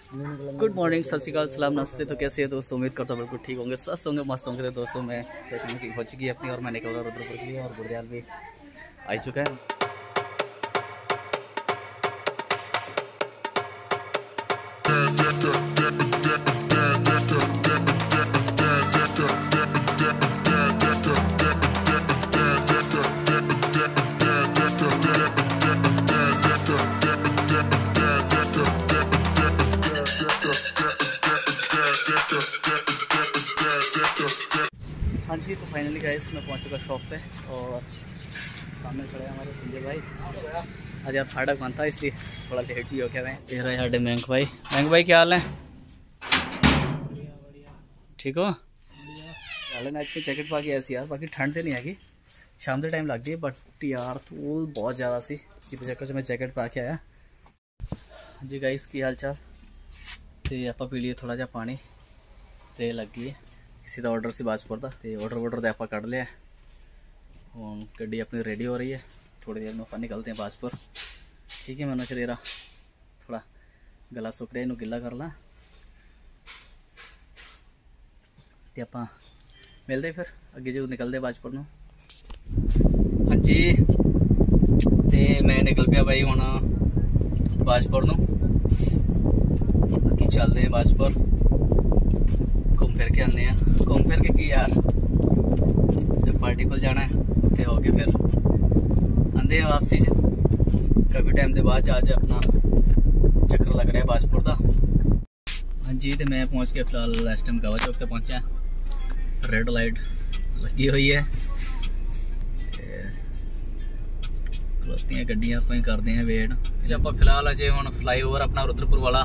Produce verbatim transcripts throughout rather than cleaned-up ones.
Good morning, सत श्री अकाल, सलाम, नमस्ते। तो कैसे है दोस्तों? उम्मीद करता हूँ बिल्कुल ठीक होंगे, स्वस्थ होंगे, मस्त होंगे। तो दोस्तों मैं की हो चुकी है अपनी और मैं निकल रहा रुद्रपुर के लिए और गुड़ियाल भी आ चुका है। हाँ जी, तो फाइनली गाइस मैं पहुंच चुका शॉप पे और सामने खड़े हैं हमारे संजय भाई। आज यार फाटक बंद था इसलिए थोड़ा लेट भी हो गया है। ये रहे साढ़े बैंक भाई। बैंक भाई क्या हाल है? ठीक हो? हाल आज की जैकेट पा के ऐसी यार, बाकी ठंड तो नहीं हैगी, शाम के टाइम लगती है बट यार धूल बहुत ज़्यादा सी इस चक्कर से मैं जैकेट पा के आया। जी गाइस की हाल चाल? तो आप पी लिए थोड़ा जा पानी तो लग गई सीधा ऑर्डर से बाजपुर था। तो ऑर्डर वॉर्डर तो आप कट लिया और गड्डी अपनी रेडी हो रही है। थोड़ी देर में अपन निकलते हैं बाजपुर। ठीक है, मैंने चले रहा थोड़ा गला सुख रहा, इनू गिला कर ला तो आप मिलते फिर अगे जो निकलते बाजपुर ਨੂੰ। हाँ जी, तो मैं निकल पाया भाई हूँ बाजपुर ਨੂੰ। अगे चलते हैं बाजपुर, घूम फिर के आने हैं। घूम फिर के की यार जब पार्टी को जाना है तो हो के फिर आते हैं वापसी से काफ़ी टाइम के बाद। आज अपना चक्कर लग रहा है बाजपुर का। हाँ जी, तो मैं पहुँच के फिलहाल इस टाइम गवा चौक तक पहुँचा। रेड लाइट लगी हुई है, खलोतियां गड्डियां आप करते हैं वेट। आप फिलहाल अजे हम फ्लाई ओवर अपना रुद्रपुर वाला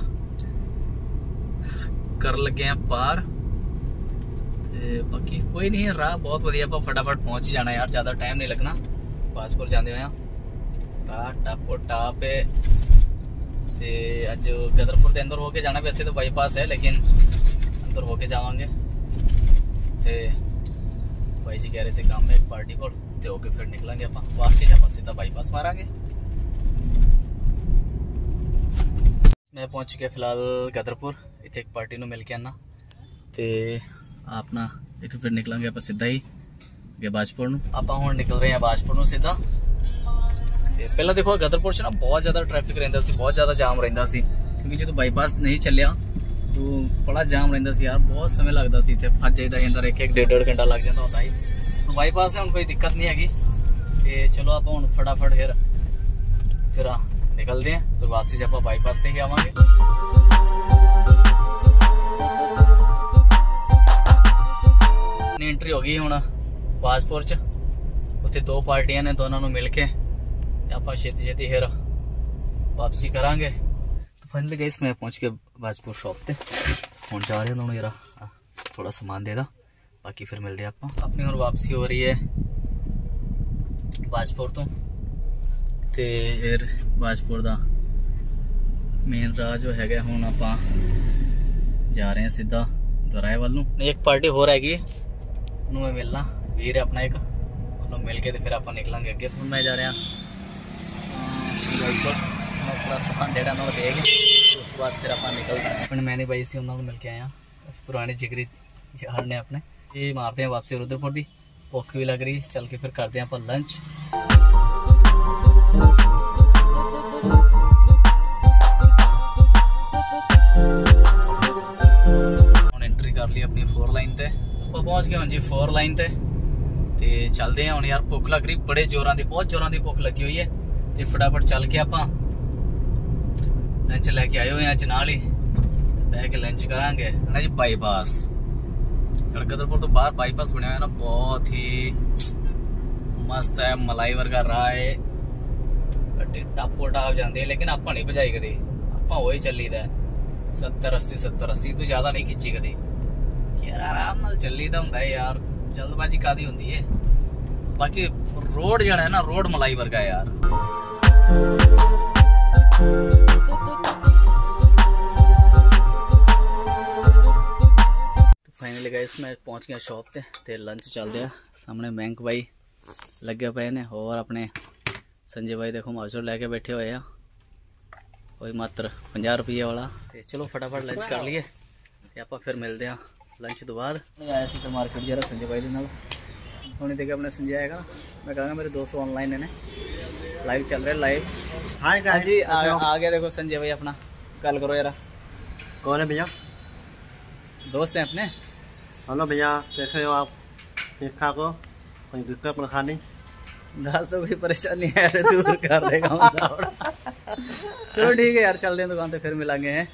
कर लगे हैं पार। बाकी कोई नहीं है, राह बहुत वधिया, आप फटाफट पहुंच ही जाना यार, ज़्यादा टाइम नहीं लगना। बाजपुर जाते हुए राह टापो टाप है। तो अज गदरपुर के अंदर होके जाना, वैसे तो बाईपास है लेकिन अंदर होके जावांगे। तो भाई जी कह रहे थे काम में एक पार्टी को, तो होके फिर निकलेंगे आप वापसी आप सीधा बाईपास मारांगे। मैं पहुंच चुके फिलहाल गदरपुर, इतने एक पार्टी को मिल के आना तो आप ना इतने फिर निकलेंगे आप सीधा ही अगे बाजपुर ਨੂੰ। आप हम निकल रहे हैं बाजपुर ਨੂੰ सीधा। पहला देखो गदरपुर से ना बहुत ज़्यादा ट्रैफिक रहिंदा सी, बहुत ज़्यादा जाम रहिंदा सी, क्योंकि जो बाईपास नहीं चलिया तो बड़ा जाम रहिंदा सी यार, बहुत समय लगता सी, इतने फस जाइदा अंदर, एक एक डेढ़ डेढ़ घंटा लग जाता होता ही। तो बाईपास से हम कोई दिक्कत नहीं हैगी। तो चलो आप हम फटाफट फिर फिर निकलते हैं, फिर वापसी से आप बाईपास से ही आवांगे। एंट्री हो गई हूँ बाजपुर च, उत्थे दो पार्टियां ने, दोनों को मिल के आप छेती छेती फिर वापसी करांगे। तो फाइनली गाइस मैं पहुंच के बाजपुर शॉप पे हूँ जा रहे हैं। जरा थोड़ा सामान दे दा, बाकी फिर मिलते आप। अपनी और वापसी हो रही है बाजपुर तो फिर बाजपुर का मेन राह जो है हूँ आप जा रहे हैं सीधा दोराए वाल ਨੂੰ। एक पार्टी हो रहेगी मैं मिलना वीर है अपना एक, उन्होंने मिल के तो फिर आप निकलेंगे अगे। हूँ मैं जा रहा थोड़ा सामान देना दे के उस बाद फिर आप निकलते हैं। अपने मैंने भाई से उन्होंने मिल के आया, पुरानी जिगरी यार ने अपने। ये मारते हैं वापसी रुद्रपुर की, भुख भी लग रही, चल के फिर करते हैं आप लंच। एंट्री कर ली अपनी फोर लाइन ते, पहुंच गए जी फोर लाइन ते। ते चलते हैं हम यार, भुख लग रही बड़े जोरां दी, बहुत जोरां दी भुख लगी हुई है। तो फटाफट चल के आप लंच लैके आए हुए अज नाल ही, बह के लंच करांगे ना जी। बाईपास गदरपुर तो बाहर बाईपास बनया हुआ ना, बहुत ही मस्त है, मलाई वर्गा राह है, गड्डी टापो टाप जाती है। लेकिन आप नहीं भजाई कदी, आप वही चली दा सत्तर अस्सी सत्तर अस्सी तो ज्यादा नहीं खिंची कदी यार, आराम नाल चली दा हुंदा है यार, जल्दबाजी कादी हुंदी है। बाकी रोड जड़ा है ना, रोड मलाई वर्गा है यार। फाइनली गाइस मैं पहुंच गया शॉप पे ते लंच चल रहा। सामने बैंक भाई लगे पे ने और अपने संजय भाई देखो माजूर लेके बैठे हुए हैं। कोई मात्र पचास रुपये वाला। तो चलो फटाफट लंच कर लिए तो आप फिर मिलते हैं लंच तो बाद। आया फिर मार्केट जरा संजय भाई नाल होने देखे अपने संजय आएगा, मैं कहूँगा मेरे दोस्त ऑनलाइन है लाइव चल रहे लाइव। हाँ जी आ, आ गया देखो संजय भाई अपना, कल करो यार। कौन है भैया? दोस्त हैं अपने। हेलो भैया, कैसे हो आप? ठीक ठाक हो? कोई दिक्कत परेशानी? दस तो कोई परेशानी है दूर कर देगा। चलो ठीक है यार, चलते हैं दुकान पे फिर मिलेंगे हैं।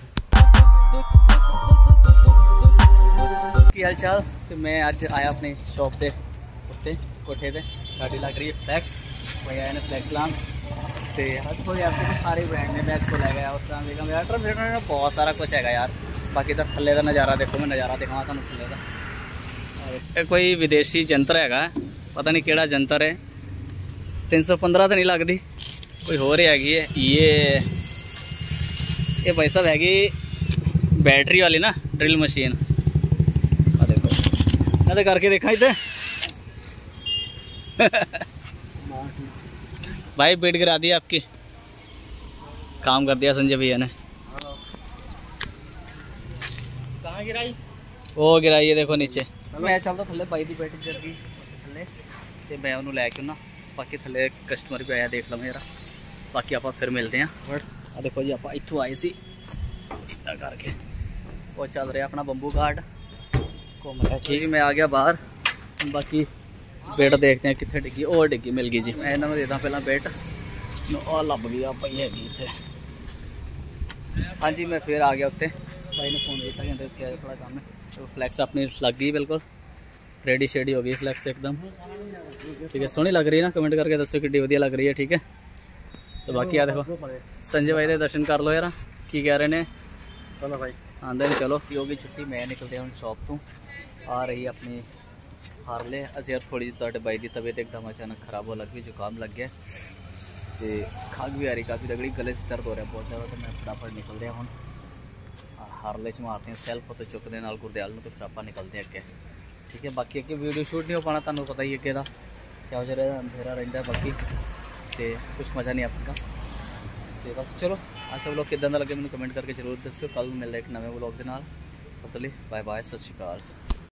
की हाल चाल? तो मैं आज आया अपनी शॉप पे उत्ते कोठे पे, गाड़ी लग रही है फ्लैक्स, वही आया ना फ्लैक्स लाम ते अज कोई आपको सारे ब्रांड ने मैं को लै गया उस टाइम देखा यार ट्रम बहुत सारा कुछ है यार। बाकी तो थल्ले का नज़ारा देखो, मैं नज़ारा दिखावा तुम थल्ले का। कोई विदेशी जंतर है, पता नहीं केड़ा जंतर है, तीन सौ पंद्रह तो नहीं लगती, कोई हो रही हैगी है। ये ये भाई साहब हैगी बैटरी वाली ना ड्रिल मशीन। आ देखो मैं तो करके देखा इधर भाई बेट गिरा दिया आपकी, काम कर दिया संजय भैया ने। कहाँ गिराई? वो गिराई है देखो नीचे। मैं चलता थले भाई की बैटरी गिर गई थले तो मैं उन्होंने लैके ना, बाकी थले कस्टमर भी आया देख लव यार। बाकी आप फिर मिलते हैं। आ देखो जी आप इतों आए सी करके वो चल रहा अपना बंबू घाट घूम रहा। ठीक है मैं आ गया बाहर, बाकी बेट देखते हैं कितने डिग्गी। और डिग्गी मिल गई जी, मैं इन्होंने देता पहला बेट लभ गई पई हैगी इतने। हाँ जी मैं फिर आ गया उत्ते, भाई ने फोन किया कहते क्या थोड़ा काम है। तो फ्लैक्स अपनी लग गई बिल्कुल रेडी शेडी हो गई फ्लैक्स एकदम। ठीक है सोहनी लग रही है ना, कमेंट करके दसो कि वधिया लग रही है। ठीक है तो बाकी आ देखो संजय भाई के दर्शन कर लो यार, की कह रहे हैं। चलो भाई आंदे नहीं, चलो की होगी छुट्टी, मैं निकलते हूँ शॉप तो आ रही अपनी हारले। अस यार थोड़ी जी बाई की तबीयत एकदम अचानक खराब हो लग गई, जुकाम लग गया तो खाग भी आ रही काफ़ी तगड़ी, गले से दर्द हो रहा बहुत ज़्यादा। तो मैं फटाफट निकल रहा हूँ हारले च मारते हैं सैल्फ तो चुकते नाल गुरदयाल में, तो फिर आप निकलते हैं अगे। ठीक है बाकी अगे वीडियो शूट नहीं हो पाना, तुहानू पता ही अगे का क्या हो रहा अंधेरा रहा बाकी तो कुछ मज़ा नहीं आता। तो बाकी चलो आज का व्लॉग किदां दा लगे मैनूं कमेंट करके जरूर दस्सो। कल मिलते एक नवे व्लॉग के नाल, तद तक बाय बाय, सत श्री अकाल।